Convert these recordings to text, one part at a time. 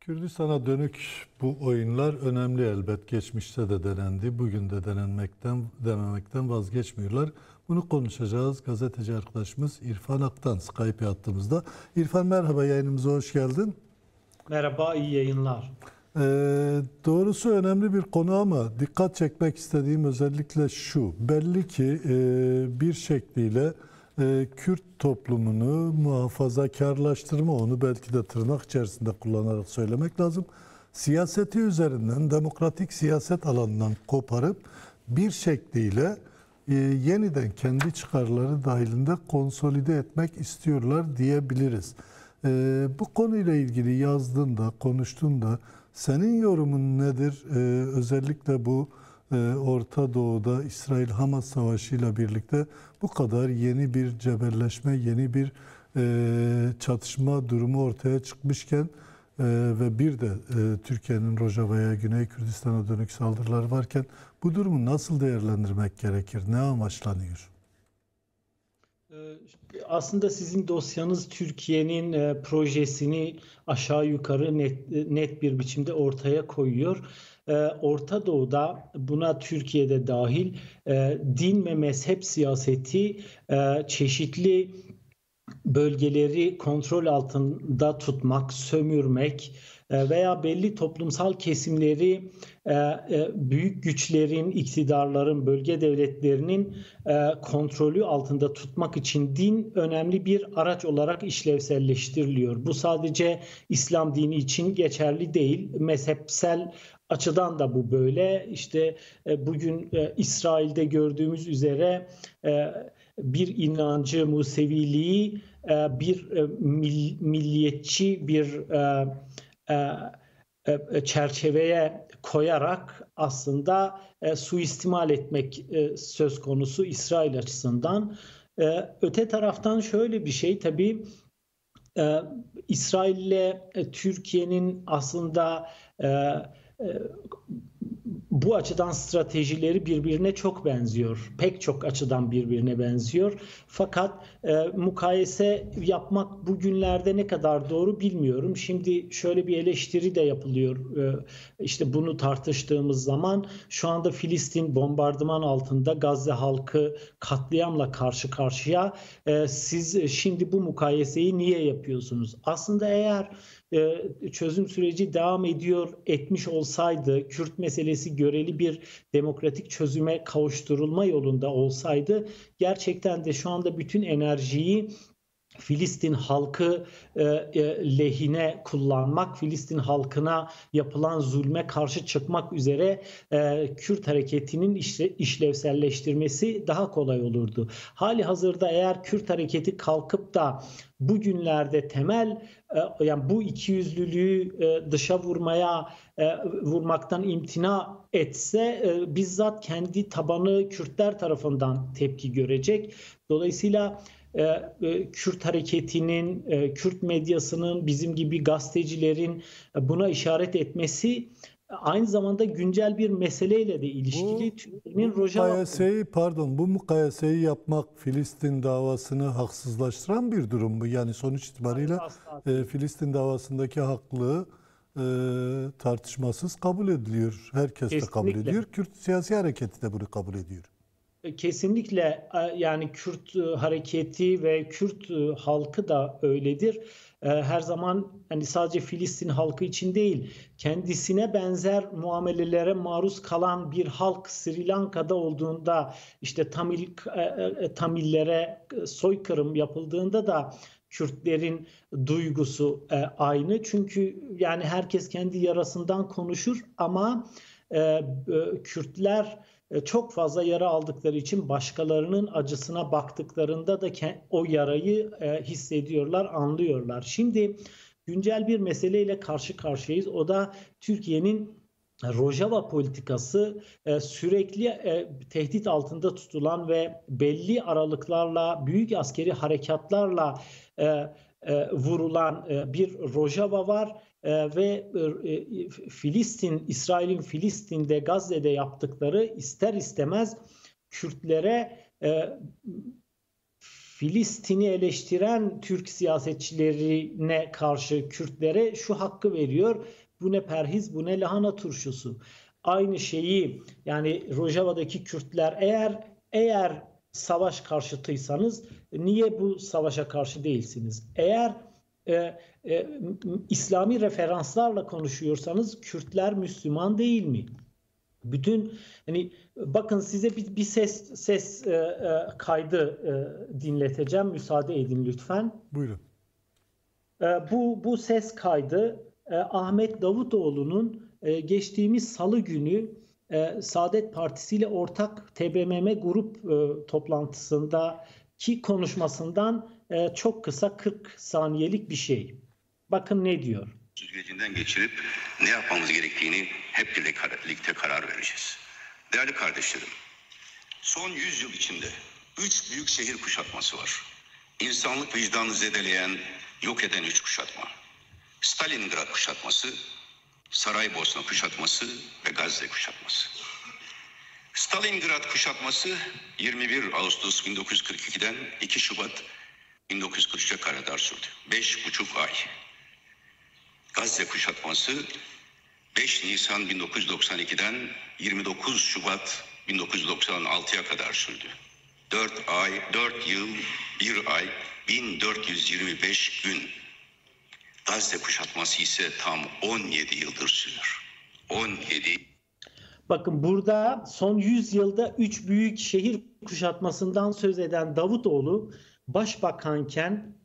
Kürdistan'a dönük bu oyunlar önemli elbet. Geçmişte de denendi, bugün de denemekten vazgeçmiyorlar. Bunu konuşacağız. Gazeteci arkadaşımız İrfan Aktan Skype hattımızda. İrfan merhaba, yayınımıza hoş geldin. Merhaba, iyi yayınlar. Doğrusu önemli bir konu ama dikkat çekmek istediğim özellikle şu. Belli ki bir şekliyle Kürt toplumunu muhafazakarlaştırma, onu belki de tırnak içerisinde kullanarak söylemek lazım. Siyaseti üzerinden, demokratik siyaset alanından koparıp bir şekliyle yeniden kendi çıkarları dahilinde konsolide etmek istiyorlar diyebiliriz. Bu konuyla ilgili yazdığında, konuştuğunda senin yorumun nedir? Özellikle bu Orta Doğu'da İsrail-Hamas savaşıyla birlikte bu kadar yeni bir cebelleşme, yeni bir çatışma durumu ortaya çıkmışken ve bir de Türkiye'nin Rojava'ya, Güney Kürdistan'a dönük saldırılar varken bu durumu nasıl değerlendirmek gerekir? Ne amaçlanıyor? Aslında sizin dosyanız Türkiye'nin projesini aşağı yukarı net bir biçimde ortaya koyuyor. Orta Doğu'da, buna Türkiye'de dahil, din ve mezhep siyaseti çeşitli bölgeleri kontrol altında tutmak, sömürmek veya belli toplumsal kesimleri büyük güçlerin, iktidarların, bölge devletlerinin kontrolü altında tutmak için din önemli bir araç olarak işlevselleştiriliyor. Bu sadece İslam dini için geçerli değil, mezhepsel açıdan da bu böyle. İşte bugün İsrail'de gördüğümüz üzere bir inancı, Museviliği bir milliyetçi bir çerçeveye koyarak aslında suistimal etmek söz konusu İsrail açısından. Öte taraftan şöyle bir şey tabii, İsrail ile Türkiye'nin aslında bu açıdan stratejileri birbirine çok benziyor. Pek çok açıdan birbirine benziyor. Fakat mukayese yapmak bugünlerde ne kadar doğru bilmiyorum. Şimdi şöyle bir eleştiri de yapılıyor. İşte bunu tartıştığımız zaman şu anda Filistin bombardıman altında, Gazze halkı katliamla karşı karşıya. Siz şimdi bu mukayeseyi niye yapıyorsunuz? Aslında eğer çözüm süreci devam etmiş olsaydı, Kürt meselesi göreli bir demokratik çözüme kavuşturulma yolunda olsaydı, gerçekten de şu anda bütün enerjiyi Filistin halkı lehine kullanmak, Filistin halkına yapılan zulme karşı çıkmak üzere Kürt hareketinin işlevselleştirmesi daha kolay olurdu. Hali hazırda eğer Kürt hareketi kalkıp da bugünlerde yani bu ikiyüzlülüğü dışa vurmaktan imtina etse, bizzat kendi tabanı Kürtler tarafından tepki görecek. Dolayısıyla Kürt hareketinin, Kürt medyasının, bizim gibi gazetecilerin buna işaret etmesi aynı zamanda güncel bir meseleyle de ilişkili. Bu mukayeseyi yapmak Filistin davasını haksızlaştıran bir durum mu? Yani sonuç itibariyle Filistin davasındaki haklı tartışmasız kabul ediliyor. Herkes de kabul ediyor. Kürt siyasi hareketi de bunu kabul ediyor. Kesinlikle, yani Kürt hareketi ve Kürt halkı da öyledir. Her zaman hani sadece Filistin halkı için değil, kendisine benzer muamelelere maruz kalan bir halk Sri Lanka'da olduğunda, işte Tamillere soykırım yapıldığında da Kürtlerin duygusu aynı. Çünkü yani herkes kendi yarasından konuşur ama Kürtler çok fazla yara aldıkları için başkalarının acısına baktıklarında da o yarayı hissediyorlar, anlıyorlar. Şimdi güncel bir meseleyle karşı karşıyayız. O da Türkiye'nin Rojava politikası, sürekli tehdit altında tutulan ve belli aralıklarla, büyük askeri harekatlarla vurulan bir Rojava var. Ve İsrail'in Filistin'de, Gazze'de yaptıkları ister istemez Kürtlere Filistin'i eleştiren Türk siyasetçilerine karşı Kürtlere şu hakkı veriyor. Bu ne perhiz, bu ne lahana turşusu. Aynı şeyi yani Rojava'daki Kürtler eğer savaş karşıtıysanız niye bu savaşa karşı değilsiniz? Eğer İslami referanslarla konuşuyorsanız Kürtler Müslüman değil mi? Bütün hani bakın size bir ses kaydı dinleteceğim. Müsaade edin lütfen. Buyurun. Bu ses kaydı Ahmet Davutoğlu'nun geçtiğimiz Salı günü Saadet Partisi ile ortak TBMM grup toplantısındaki konuşmasından çok kısa 40 saniyelik bir şey. Bakın ne diyor. Süzgecinden geçirip ne yapmamız gerektiğini hep birlikte karar vereceğiz. Değerli kardeşlerim, son 100 yıl içinde 3 büyük şehir kuşatması var. İnsanlık vicdanını zedeleyen, yok eden 3 kuşatma. Stalingrad kuşatması, Saraybosna kuşatması ve Gazze kuşatması. Stalingrad kuşatması 21 Ağustos 1942'den 2 Şubat 1943'e kadar sürdü. 5,5 ay. Gazze kuşatması 5 Nisan 1992'den 29 Şubat 1996'ya kadar sürdü. 4 yıl, 1 ay, 1425 gün. Gazze kuşatması ise tam 17 yıldır sürüyor. 17. Bakın burada son 100 yılda 3 büyük şehir kuşatmasından söz eden Davutoğlu başbakanken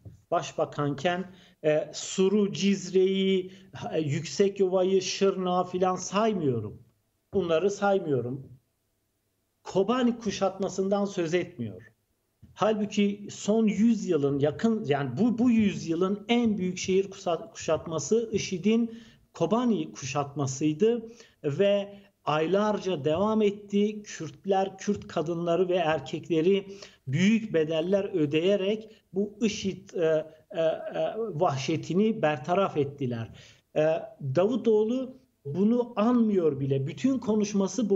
Sur'u, Cizre'yi, Yüksekova'yı, Şırnak'ı filan saymıyorum. Bunları saymıyorum. Kobani kuşatmasından söz etmiyor. Halbuki son 100 yılın yani bu 100 yılın en büyük şehir kuşatması IŞİD'in Kobani kuşatmasıydı ve aylarca devam etti. Kürtler, Kürt kadınları ve erkekleri büyük bedeller ödeyerek bu IŞİD vahşetini bertaraf ettiler. Davutoğlu bunu anmıyor bile. Bütün konuşması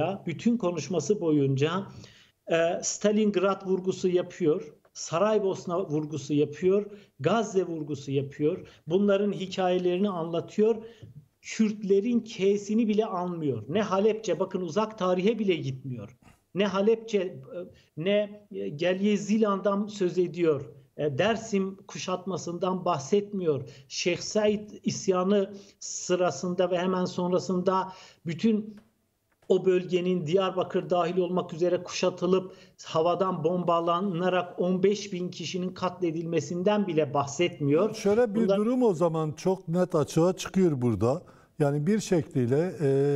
boyunca Stalingrad vurgusu yapıyor, Saraybosna vurgusu yapıyor, Gazze vurgusu yapıyor. Bunların hikayelerini anlatıyor. Kürtlerin K'sini bile anmıyor. Ne Halepçe, bakın uzak tarihe bile gitmiyor. Ne Halepçe, ne Gelye Zilan'dan söz ediyor. Dersim kuşatmasından bahsetmiyor. Şeyh Said isyanı sırasında ve hemen sonrasında bütün o bölgenin Diyarbakır dahil olmak üzere kuşatılıp havadan bombalanarak 15.000 kişinin katledilmesinden bile bahsetmiyor. Şöyle bir durum o zaman çok net açığa çıkıyor burada. Yani bir şekliyle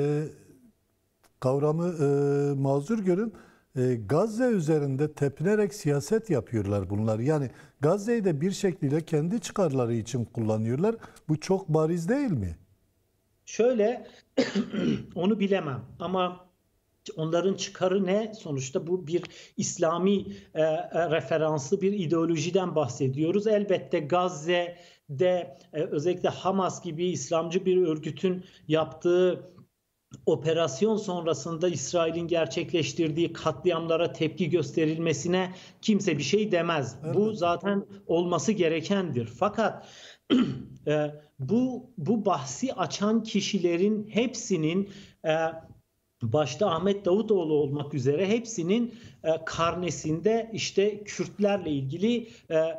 kavramı mazur görün. Gazze üzerinde tepinerek siyaset yapıyorlar bunlar. Yani Gazze'yi de bir şekliyle kendi çıkarları için kullanıyorlar. Bu çok bariz değil mi? Şöyle onu bilemem ama onların çıkarı ne? Sonuçta bu bir İslami referanslı bir ideolojiden bahsediyoruz. Elbette Gazze'de özellikle Hamas gibi İslamcı bir örgütün yaptığı operasyon sonrasında İsrail'in gerçekleştirdiği katliamlara tepki gösterilmesine kimse bir şey demez. Evet. Bu zaten olması gerekendir. Fakat bu bahsi açan kişilerin hepsinin başta Ahmet Davutoğlu olmak üzere hepsinin karnesinde işte Kürtlerle ilgili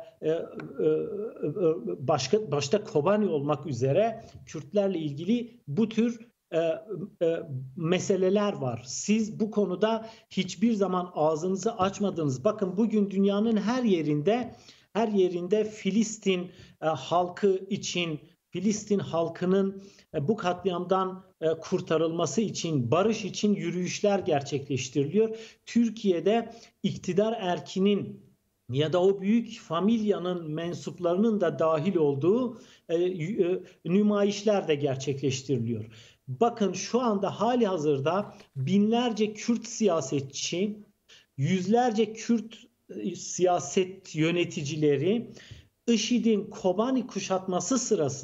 başta Kobani olmak üzere Kürtlerle ilgili bu tür meseleler var. Siz bu konuda hiçbir zaman ağzınızı açmadınız. Bakın bugün dünyanın her yerinde Filistin halkı için, Filistin halkının bu katliamdan kurtarılması için, barış için yürüyüşler gerçekleştiriliyor. Türkiye'de iktidar erkinin ya da o büyük familyanın mensuplarının da dahil olduğu nümayişler de gerçekleştiriliyor. Bakın şu anda hali hazırda binlerce Kürt siyasetçi, yüzlerce Kürt siyaset yöneticileri IŞİD'in Kobani kuşatması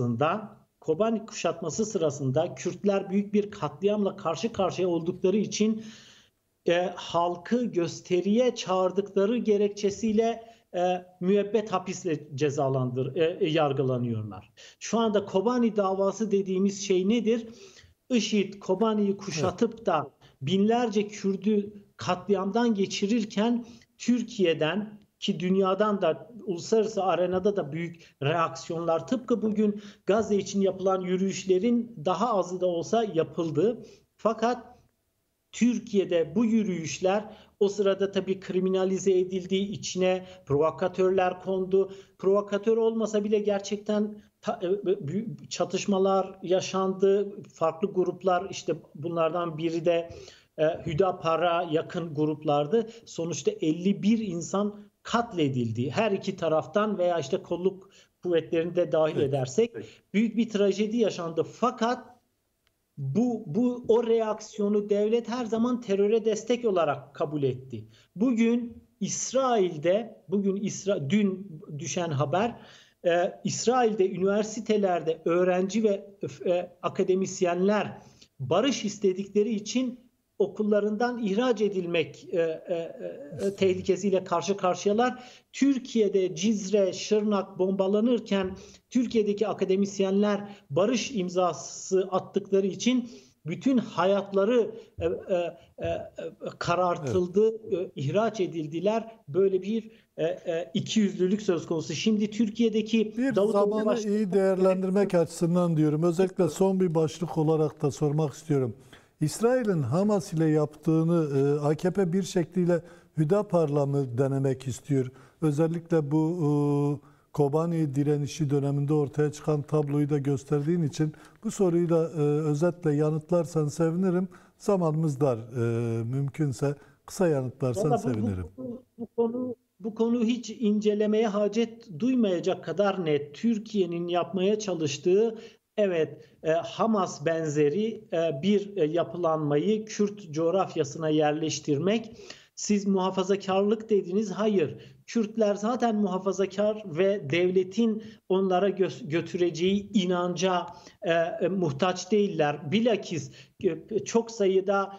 sırasında Kürtler büyük bir katliamla karşı karşıya oldukları için halkı gösteriye çağırdıkları gerekçesiyle müebbet hapisle yargılanıyorlar. Şu anda Kobani davası dediğimiz şey nedir? IŞİD Kobani'yi kuşatıp da binlerce Kürdü katliamdan geçirirken Türkiye'den ki dünyadan da uluslararası arenada da büyük reaksiyonlar, tıpkı bugün Gazze için yapılan yürüyüşlerin daha azı da olsa yapıldı. Fakat Türkiye'de bu yürüyüşler o sırada tabii kriminalize edildi, içine provokatörler kondu. Provokatör olmasa bile gerçekten çatışmalar yaşandı. Farklı gruplar, işte bunlardan biri de Hüdapar'a yakın gruplardı. Sonuçta 51 insan katledildi. Her iki taraftan veya işte kolluk kuvvetlerini de dahil edersek büyük bir trajedi yaşandı. Fakat o reaksiyonu devlet her zaman teröre destek olarak kabul etti. Dün düşen haber, İsrail'de üniversitelerde öğrenci ve akademisyenler barış istedikleri için okullarından ihraç edilmek tehlikesiyle karşı karşıyalar. Türkiye'de Cizre, Şırnak bombalanırken Türkiye'deki akademisyenler barış imzası attıkları için bütün hayatları karartıldı, ihraç edildiler. Böyle bir ikiyüzlülük söz konusu. Şimdi Türkiye'deki bir zamanı iyi değerlendirmek açısından diyorum. Özellikle son bir başlık olarak da sormak istiyorum. İsrail'in Hamas ile yaptığını AKP bir şekliyle Hüdapar'la mı denemek istiyor? Özellikle bu Kobani direnişi döneminde ortaya çıkan tabloyu da gösterdiğin için bu soruyu da özetle yanıtlarsan sevinirim. Zamanımız dar. Mümkünse kısa yanıtlarsan sevinirim. Bu konu hiç incelemeye hacet duymayacak kadar net. Türkiye'nin yapmaya çalıştığı, evet, Hamas benzeri bir yapılanmayı Kürt coğrafyasına yerleştirmek. Siz muhafazakarlık dediniz. Hayır. Kürtler zaten muhafazakar ve devletin onlara götüreceği inanca muhtaç değiller. Bilakis çok sayıda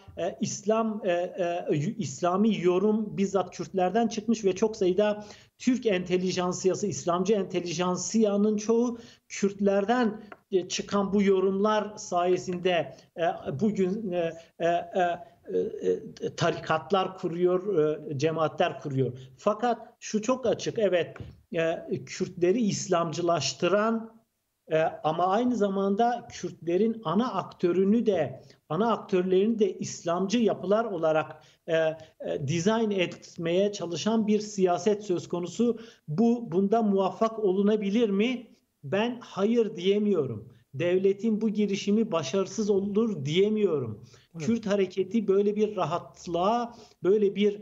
İslami yorum bizzat Kürtlerden çıkmış ve çok sayıda Türk entelijansiyası, İslamcı entelijansiyanın çoğu Kürtlerden çıkan bu yorumlar sayesinde bugün tarikatlar kuruyor, cemaatler kuruyor. Fakat şu çok açık, evet, Kürtleri İslamcılaştıran ama aynı zamanda Kürtlerin ana aktörlerini de İslamcı yapılar olarak dizayn etmeye çalışan bir siyaset söz konusu. Bunda muvaffak olunabilir mi? Ben hayır diyemiyorum. Devletin bu girişimi başarısız olur diyemiyorum. Evet. Kürt hareketi böyle bir rahatlığa, böyle bir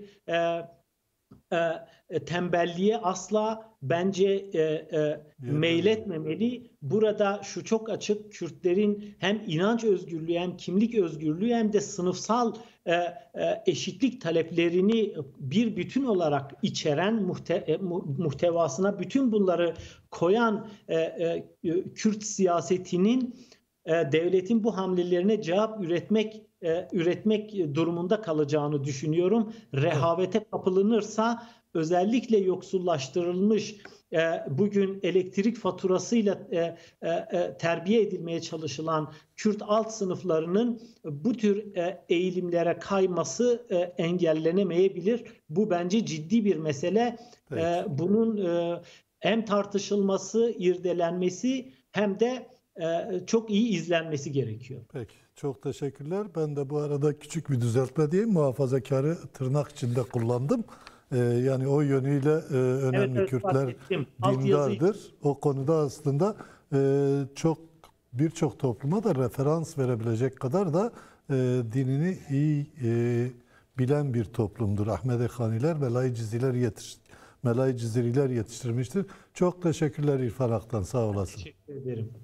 tembelliğe asla bence meyletmemeli. Burada şu çok açık: Kürtlerin hem inanç özgürlüğü, hem kimlik özgürlüğü, hem de sınıfsal eşitlik taleplerini bir bütün olarak içeren, muhtevasına bütün bunları koyan Kürt siyasetinin devletin bu hamlelerine cevap üretmek durumunda kalacağını düşünüyorum. Rehavete kapılınırsa, özellikle yoksullaştırılmış, bugün elektrik faturasıyla terbiye edilmeye çalışılan Kürt alt sınıflarının bu tür eğilimlere kayması engellenemeyebilir. Bu bence ciddi bir mesele. Bunun hem tartışılması, irdelenmesi, hem de çok iyi izlenmesi gerekiyor. Peki, çok teşekkürler. Ben de bu arada küçük bir düzeltme diyeyim. Muhafazakarı tırnak içinde kullandım. Yani o yönüyle önemli, evet, Kürtler dindardır. O konuda aslında birçok topluma da referans verebilecek kadar da dinini iyi bilen bir toplumdur. Ahmedi Haniler, Melayı Ciziriler yetiştirmiştir. Çok teşekkürler İrfan Aktan. Sağ olasın. Teşekkür ederim.